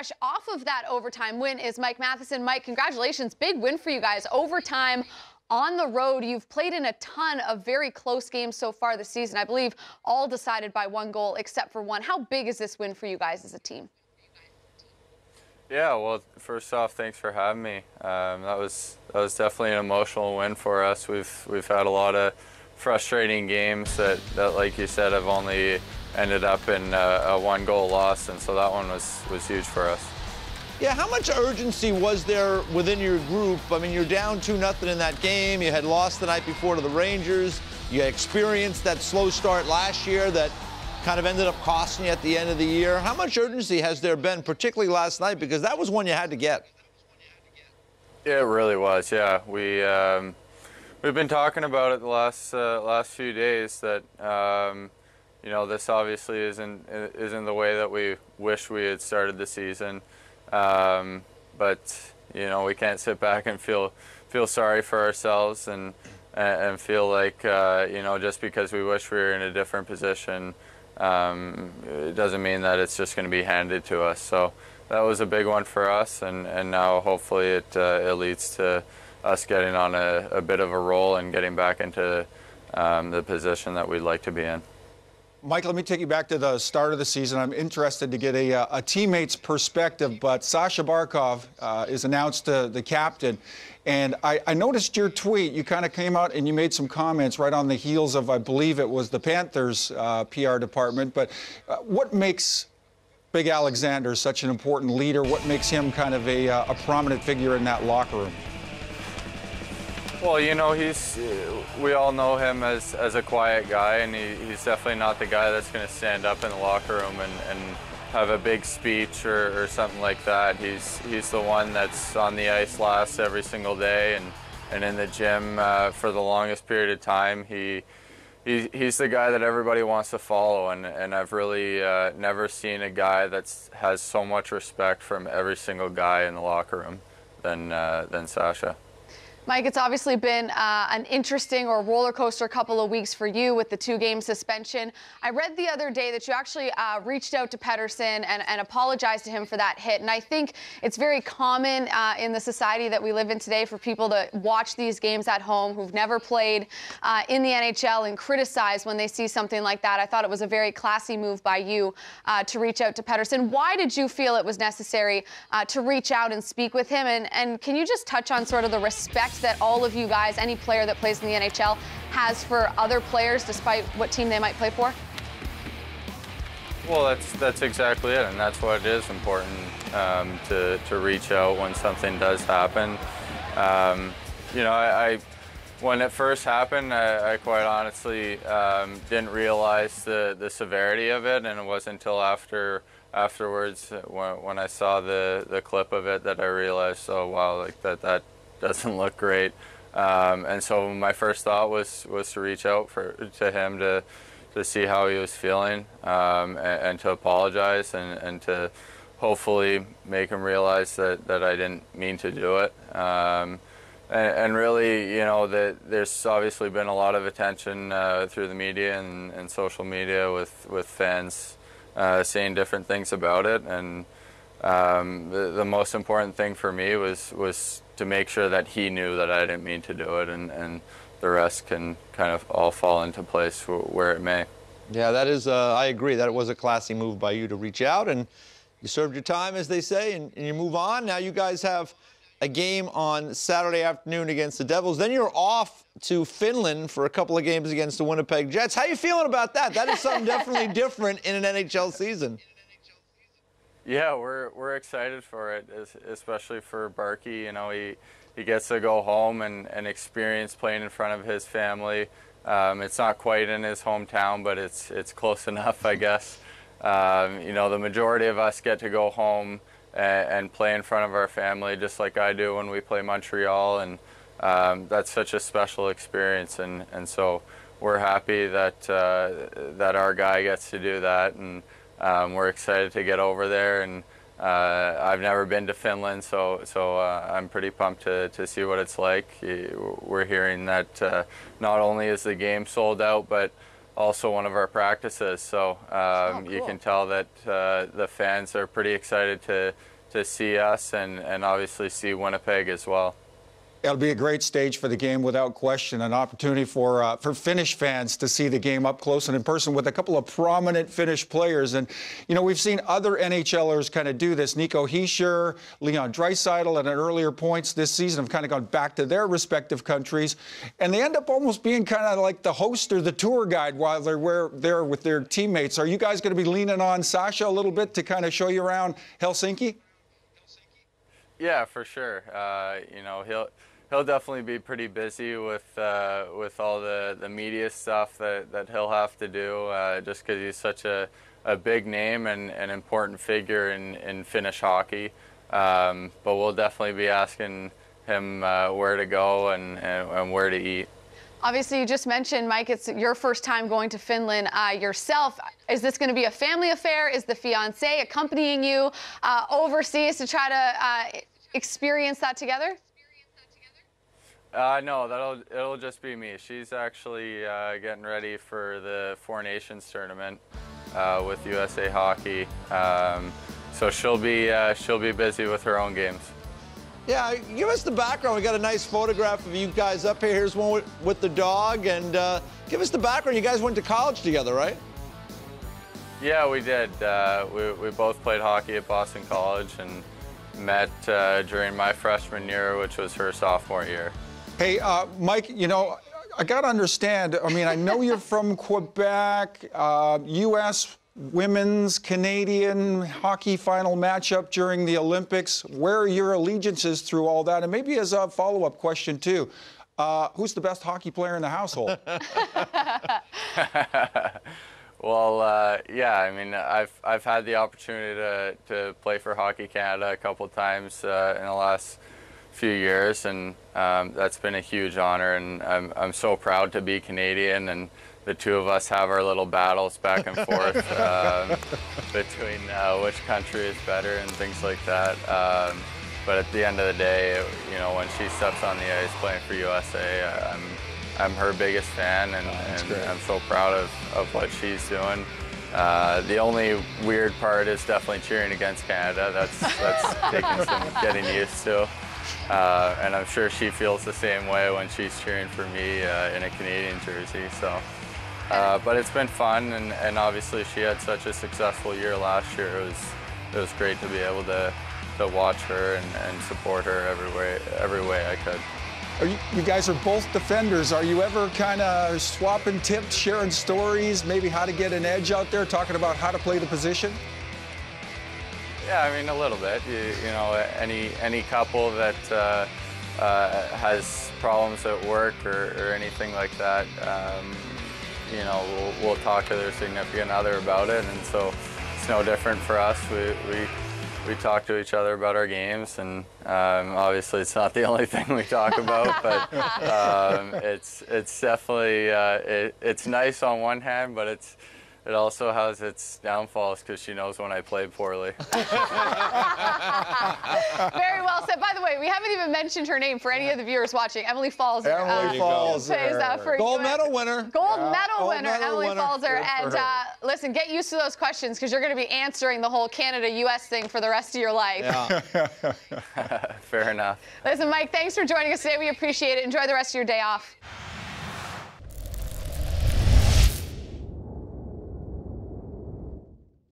fresh off of that overtime win is Mike Matheson. Mike, congratulations. Big win for you guys. Overtime on the road. You've played in a ton of very close games so far this season. I believe all decided by one goal except for one. How big is this win for you guys as a team? Yeah, well, first off, thanks for having me. That was definitely an emotional win for us. We've had a lot of frustrating games that like you said, have only ended up in a one-goal loss, and so that one was huge for us. Yeah, how much urgency was there within your group? I mean, you're down 2-0 in that game. You had lost the night before to the Rangers. You had experienced that slow start last year that kind of ended up costing you at the end of the year. How much urgency has there been, particularly last night, because that was one you had to get? Yeah, it really was. Yeah, we've been talking about it the last few days that you know, this obviously isn't the way that we wish we had started the season, but you know, we can't sit back and feel sorry for ourselves and feel like you know, just because we wish we were in a different position, it doesn't mean that it's just going to be handed to us. So that was a big one for us, and now hopefully it leads to us getting on a bit of a roll and getting back into the position that we'd like to be in. Mike, let me take you back to the start of the season. I'm interested to get a teammate's perspective, but Sasha Barkov is announced the captain. And I noticed your tweet. You kind of came out and you made some comments right on the heels of, I believe it was the Panthers PR department. But what makes Big Aleksander such an important leader? What makes him kind of a prominent figure in that locker room? Well, you know, we all know him as a quiet guy, and he's definitely not the guy that's going to stand up in the locker room and have a big speech or something like that. He's the one that's on the ice last every single day and in the gym for the longest period of time. He's the guy that everybody wants to follow, and I've really never seen a guy that has so much respect from every single guy in the locker room than Sasha. Mike, it's obviously been an interesting or roller coaster couple of weeks for you with the 2-game suspension. I read the other day that you actually reached out to Pedersen and apologized to him for that hit. And I think it's very common in the society that we live in today for people to watch these games at home who've never played in the NHL and criticize when they see something like that. I thought it was a very classy move by you to reach out to Pedersen. Why did you feel it was necessary to reach out and speak with him? And can you just touch on sort of the respect that all of you guys, any player that plays in the NHL, has for other players despite what team they might play for? Well, that's exactly it, and that's why it is important to reach out when something does happen. You know, when it first happened, I quite honestly didn't realize the severity of it, and it wasn't until afterwards when I saw the clip of it that I realized, oh wow, like that doesn't look great. And so my first thought was to reach out to him to see how he was feeling, and to apologize and to hopefully make him realize that I didn't mean to do it. And really, you know, there's obviously been a lot of attention through the media and social media with fans saying different things about it. And the most important thing for me was to make sure that he knew that I didn't mean to do it, and the rest can kind of all fall into place where it may. Yeah, that is, I agree that it was a classy move by you to reach out, and you served your time, as they say, and you move on. Now you guys have a game on Saturday afternoon against the Devils. Then you're off to Finland for a couple of games against the Winnipeg Jets. How you feeling about that? That is something definitely different in an NHL season. Yeah, we're excited for it, especially for Barky. You know, he gets to go home and experience playing in front of his family. It's not quite in his hometown, but it's close enough, I guess. You know, the majority of us get to go home and play in front of our family, just like I do when we play Montreal, and that's such a special experience. And so we're happy that that our guy gets to do that, and we're excited to get over there. And I've never been to Finland, so I'm pretty pumped to see what it's like. We're hearing that not only is the game sold out, but also one of our practices. So cool. You can tell that the fans are pretty excited to see us and obviously see Winnipeg as well. It'll be a great stage for the game, without question. An opportunity for Finnish fans to see the game up close and in person with a couple of prominent Finnish players. And, you know, we've seen other NHLers kind of do this. Nico Hischier, Leon Draisaitl at earlier points this season have kind of gone back to their respective countries. And they end up almost being kind of like the host or the tour guide while they're there with their teammates. Are you guys going to be leaning on Sasha a little bit to kind of show you around Helsinki? Yeah, for sure. You know, he'll definitely be pretty busy with all the media stuff that he'll have to do, just because he's such a big name and an important figure in Finnish hockey. But we'll definitely be asking him where to go and where to eat. Obviously, you just mentioned, Mike, it's your first time going to Finland yourself. Is this going to be a family affair? Is the fiancé accompanying you overseas to try to experience that together? No, it'll just be me. She's actually getting ready for the Four Nations tournament with USA Hockey, so she'll be busy with her own games. Yeah, give us the background. We got a nice photograph of you guys up here. Here's one with the dog, and give us the background. You guys went to college together, right? Yeah, we did. We both played hockey at Boston College and met during my freshman year, which was her sophomore year. Hey, Mike, you know, I got to understand. I mean, I know you're from Quebec, U.S. women's Canadian hockey final matchup during the Olympics. Where are your allegiances through all that? And maybe as a follow-up question, too, who's the best hockey player in the household? Well, yeah, I mean, I've had the opportunity to play for Hockey Canada a couple times in the last few years, and that's been a huge honor, and I'm so proud to be Canadian, and the two of us have our little battles back and forth between which country is better and things like that. But at the end of the day, you know, when she steps on the ice playing for USA, I'm her biggest fan, and I'm so proud of what she's doing. The only weird part is definitely cheering against Canada. That's taking some getting used to. And I'm sure she feels the same way when she's cheering for me in a Canadian jersey. So, but it's been fun, and obviously she had such a successful year last year. It was great to be able to watch her and support her every way I could. You guys are both defenders. Are you ever kind of swapping tips, sharing stories, maybe how to get an edge out there, talking about how to play the position? Yeah, I mean, a little bit. You know, any couple that has problems at work or anything like that, you know, we'll talk to their significant other about it, and so it's no different for us. We talk to each other about our games, and obviously it's not the only thing we talk about, but it's definitely it's nice on one hand, but it also has its downfalls because she knows when I play poorly. Very well said. By the way, we haven't even mentioned her name for any of the viewers watching. Emily Falzer. Emily Falzer. For Gold medal winner. Gold medal winner, medal Emily winner. Falzer. And listen, get used to those questions because you're going to be answering the whole Canada-U.S. thing for the rest of your life. Yeah. Fair enough. Listen, Mike, thanks for joining us today. We appreciate it. Enjoy the rest of your day off.